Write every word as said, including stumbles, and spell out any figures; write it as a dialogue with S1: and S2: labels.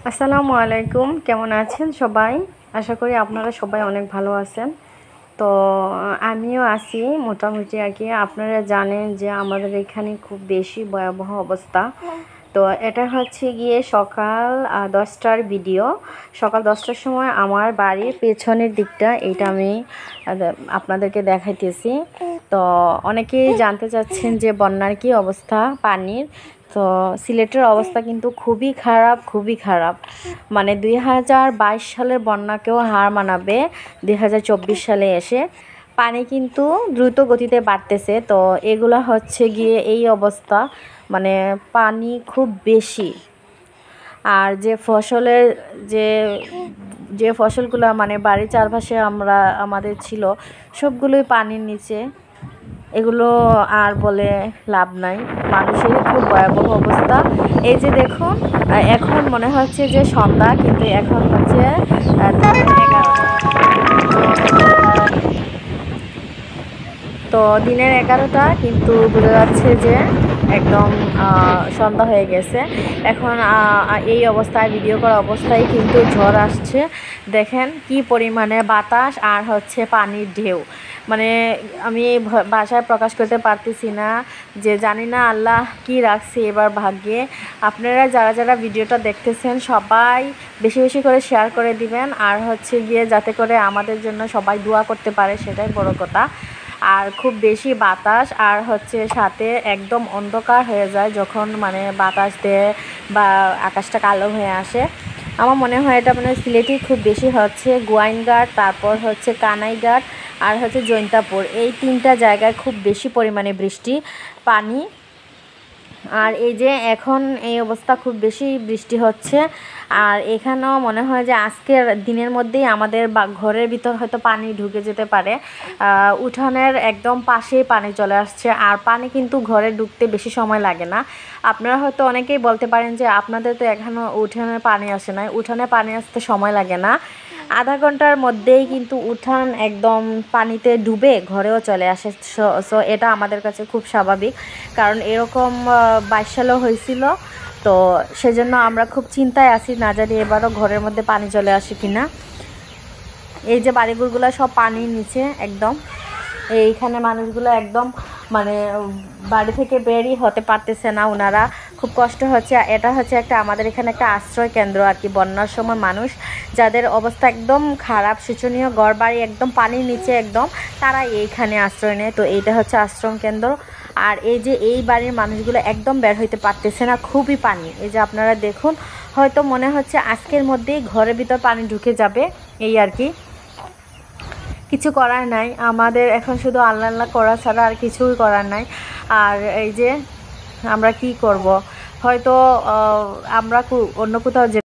S1: আসসালামু আলাইকুম, কেমন আছেন সবাই? আশা করি আপনারা সবাই অনেক ভালো আছেন। তো আমিও আছি মোটামুটি আর কি। আপনারা জানেন যে আমাদের এখানে খুব বেশি ভয়াবহ অবস্থা। তো এটা হচ্ছে গিয়ে সকাল দশটার ভিডিও। সকাল দশটার সময় আমার বাড়ির পেছনের দিকটা এইটা আমি আপনাদেরকে দেখাইতেছি। তো অনেকেই জানতে চাচ্ছেন যে বন্যার কি অবস্থা পানির। তো সিলেটের অবস্থা কিন্তু খুবই খারাপ, খুবই খারাপ। মানে দুই হাজার বাইশ সালের বন্যাকেও হার মানাবে দুই হাজার চব্বিশ সালে এসে। পানি কিন্তু দ্রুত গতিতে বাড়তেছে। তো এগুলো হচ্ছে গিয়ে এই অবস্থা, মানে পানি খুব বেশি। আর যে ফসলের যে যে ফসলগুলো মানে বাড়ির চারপাশে আমরা আমাদের ছিল সবগুলোই পানির নিচে। এগুলো আর বলে লাভ নাই, মানুষের খুব ভয়াবহ অবস্থা। এই যে দেখুন, এখন মনে হচ্ছে যে সন্ধ্যা, কিন্তু এখন হচ্ছে এগারোটা। তো দিনের এগারোটা, কিন্তু বোঝা যাচ্ছে যে একদম সন্ধ্যা হয়ে গেছে। এখন এই অবস্থায় ভিডিও করা অবস্থায় কিন্তু ঝড় আসছে। দেখেন কি পরিমাণে বাতাস আর হচ্ছে পানির ঢেউ। মানে আমি ভাষায় প্রকাশ করতে পারতেছি না, যে জানি না আল্লাহ কি রাখছে এবার ভাগ্যে। আপনারা যারা যারা ভিডিওটা দেখতেছেন সবাই বেশি বেশি করে শেয়ার করে দিবেন, আর হচ্ছে গিয়ে যাতে করে আমাদের জন্য সবাই দোয়া করতে পারে, সেটাই বড় কথা। আর খুব বেশি বাতাস, আর হচ্ছে সাথে একদম অন্ধকার হয়ে যায় যখন মানে বাতাস দেয় বা আকাশটা কালো হয়ে আসে। আমার মনে হয় এটা মানে সিলেটি খুব বেশি হচ্ছে গোয়াইনঘাট, তারপর হচ্ছে কানাইঘাট আর হচ্ছে জৈন্তাপুর, এই তিনটা জায়গায় খুব বেশি পরিমাণে বৃষ্টি পানি। আর এই যে এখন এই অবস্থা, খুব বেশি বৃষ্টি হচ্ছে। আর এখানেও মনে হয় যে আজকের দিনের মধ্যেই আমাদের ঘরের ভিতর হয়তো পানি ঢুকে যেতে পারে। উঠানের একদম পাশেই পানি চলে আসছে, আর পানি কিন্তু ঘরে ঢুকতে বেশি সময় লাগে না। আপনারা হয়তো অনেকেই বলতে পারেন যে আপনাদের তো এখনও উঠানে পানি আসে না। উঠানে পানি আসতে সময় লাগে না, আধা ঘন্টার মধ্যেই কিন্তু উঠান একদম পানিতে ডুবে ঘরেও চলে আসে। সো এটা আমাদের কাছে খুব স্বাভাবিক, কারণ এরকম বাইশ সালেও হয়েছিল। তো সেজন্য আমরা খুব চিন্তায় আছি, না জানি এবারও ঘরের মধ্যে পানি চলে আসে কিনা। এই যে বাড়িঘরগুলো সব পানির নিচে একদম। এইখানে মানুষগুলো একদম মানে বাড়ি থেকে বেরই হতে পারতেছে না, ওনারা খুব কষ্ট হচ্ছে। এটা হচ্ছে একটা আমাদের এখানে একটা আশ্রয় কেন্দ্র আর কি। বন্যার সময় মানুষ যাদের অবস্থা একদম খারাপ, শোচনীয়, ঘর বাড়ি একদম পানির নিচে একদম, তারা এইখানে আশ্রয় নেয়। তো এইটা হচ্ছে আশ্রম কেন্দ্র। আর এই যে এই বাড়ির মানুষগুলো একদম বের হইতে পারতেছে না, খুবই পানি। এই যে আপনারা দেখুন, হয়তো মনে হচ্ছে আজকের মধ্যেই ঘরের ভিতর পানি ঢুকে যাবে, এই আর কি। কিছু করার নাই, আমাদের এখন শুধু আল্লাহ আল্লাহ করা ছাড়া আর কিছুই করার নাই। আর এই যে আমরা কি করব, হয়তো আমরা অন্য কোথাও